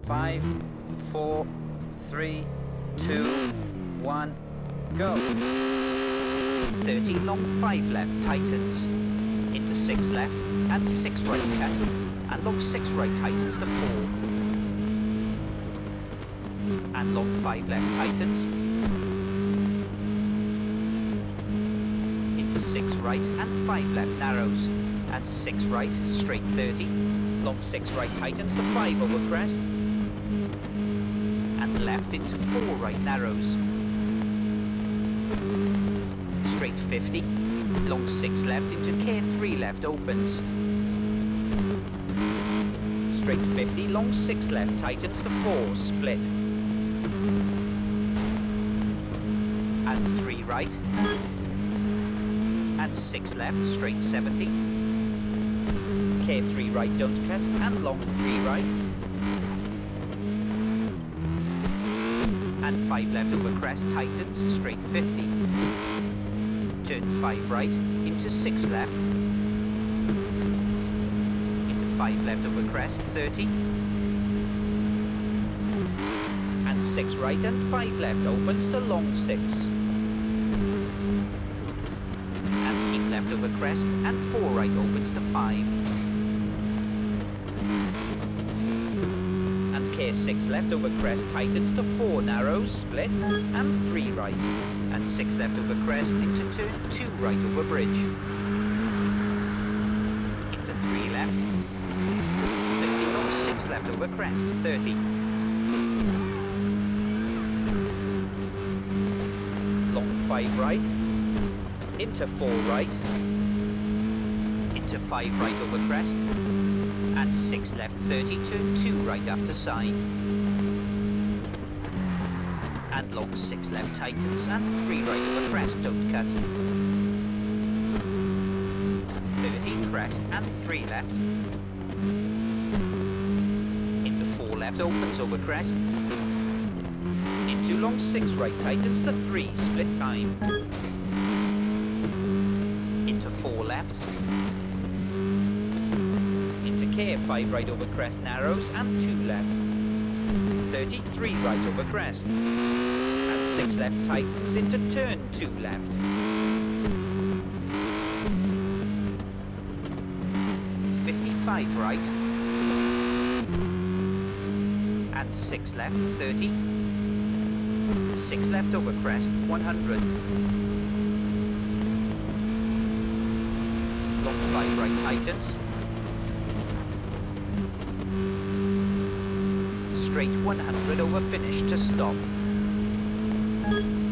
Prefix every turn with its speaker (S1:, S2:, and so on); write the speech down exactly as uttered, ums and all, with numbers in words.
S1: Five, four, three, two, one, go. thirty, long five left, tightens. Into six left, and six right cut. And long six right, tightens to four. And long five left, tightens. Into six right, and five left, narrows. And six right, straight thirty. Long six right, tightens to five over crest. And left into four right, narrows. Straight fifty. Long six left into care three left, opens. Straight fifty, long six left, tightens to four, split. And three right. And six left, straight seventy. Care three right, don't cut, and long three right. And five left over crest, tightens, straight fifty. Turn five right, into six left. Into five left over crest, thirty. And six right and five left, opens to long six. And keep left over crest, and four right, opens to five. Care six left over crest, tightens to four, narrows, split, and three right. And six left over crest, into turn two right over bridge. Into three left. thirty, long six left over crest, thirty. Long five right. Into four right. Into five right over crest. And six left, thirty, turn two right after sign. And long six left, tightens, and three right over crest, don't cut. thirty, crest, and three left. Into four left, opens over crest. Into long six right, tightens to three, split time. Into four left. Care five right over crest, narrows, and two left. thirty, three right over crest. And six left, tightens, into turn two left. fifty-five right. And six left, thirty. six left over crest, one hundred. Long five right, tightens. Straight one hundred over finish to stop.